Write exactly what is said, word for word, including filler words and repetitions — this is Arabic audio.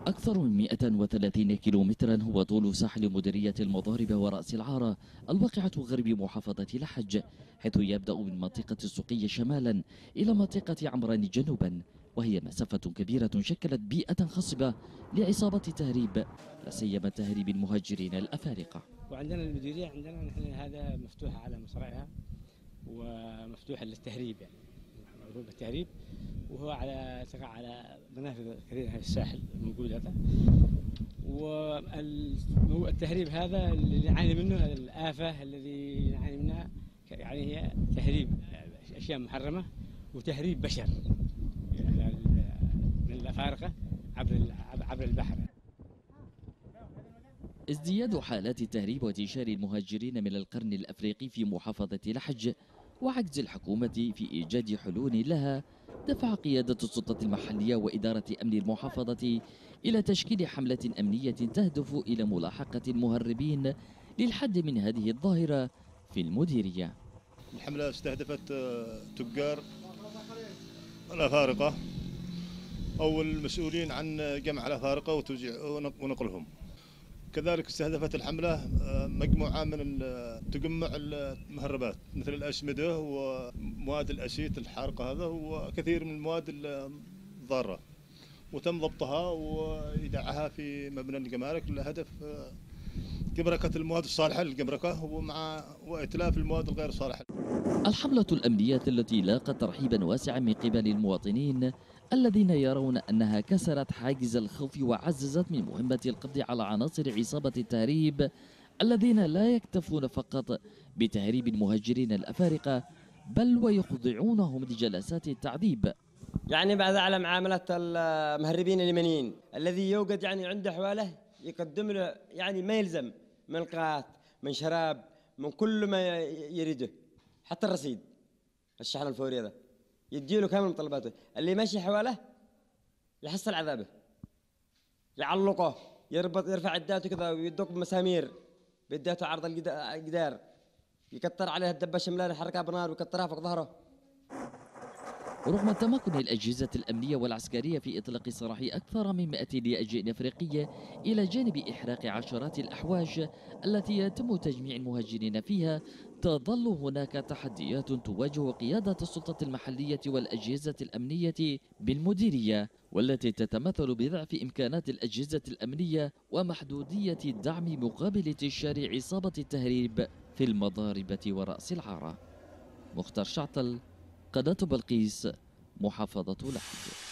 أكثر من مئة وثلاثين كيلومترا هو طول ساحل مديرية المضارب ورأس العارة الواقعة غرب محافظة لحج، حيث يبدأ من منطقة السقية شمالا إلى منطقة عمران جنوبا، وهي مسافة كبيرة شكلت بيئة خصبة لعصابة تهريب، لا سيما تهريب المهاجرين الأفارقة. وعندنا المديرية عندنا نحن هذا مفتوحة على مصراعيها ومفتوحة للتهريب، يعني معروف بالتهريب، وهو على تقع على منافذ كثيرة الساحل الموجود هذا. والتهريب هذا اللي نعاني منه، الآفة الذي نعاني منها يعني هي تهريب أشياء محرمة وتهريب بشر من الأفارقة عبر عبر البحر. ازدياد حالات التهريب وانتشار المهاجرين من القرن الأفريقي في محافظة لحج وعجز الحكومة في إيجاد حلول لها دفع قيادة السلطة المحلية وإدارة أمن المحافظة إلى تشكيل حملة أمنية تهدف إلى ملاحقة المهربين للحد من هذه الظاهرة في المديرية. الحملة استهدفت تجار الأفارقة أو المسؤولين عن جمع الأفارقة وتوزيع ونقلهم. كذلك استهدفت الحملة مجموعة من تجمع المهربات مثل الأسمدة ومواد الأسيت الحارقة هذا وكثير من المواد الضارة، وتم ضبطها وإيداعها في مبنى الجمارك لهدف جمركة المواد الصالحة للجمركة ومع وإتلاف المواد الغير صالحة. الحملة الأمنية التي لاقت ترحيبا واسعا من قبل المواطنين الذين يرون أنها كسرت حاجز الخوف وعززت من مهمة القبض على عناصر عصابة التهريب الذين لا يكتفون فقط بتهريب المهاجرين الأفارقة بل ويخضعونهم لجلسات التعذيب. يعني بعد على معاملة المهربين اليمنيين الذي يوجد يعني عنده حواله يقدم له يعني ما يلزم من قات من شراب من كل ما يريده، حتى الرصيد الشحن الفوري هذا يديله كامل مطلباته. اللي ماشي حواله يحصل عذابه، يعلقه، يربط يرفع عداته كذا ويدق بمسامير بيداته عرض الجدار، يكتر عليها الدبه شملان يحركها بنار ويكترها فوق ظهره. رغم تمكن الأجهزة الأمنية والعسكرية في إطلاق سراح أكثر من مئة لاجئ أفريقي إلى جانب إحراق عشرات الأحواش التي يتم تجميع المهاجرين فيها، تظل هناك تحديات تواجه قيادة السلطة المحلية والأجهزة الأمنية بالمديرية، والتي تتمثل بضعف إمكانات الأجهزة الأمنية ومحدودية الدعم مقابل انتشار عصابة التهريب في المضاربة ورأس العارة. مختار شعطل، قناة بلقيس، محافظة لحج.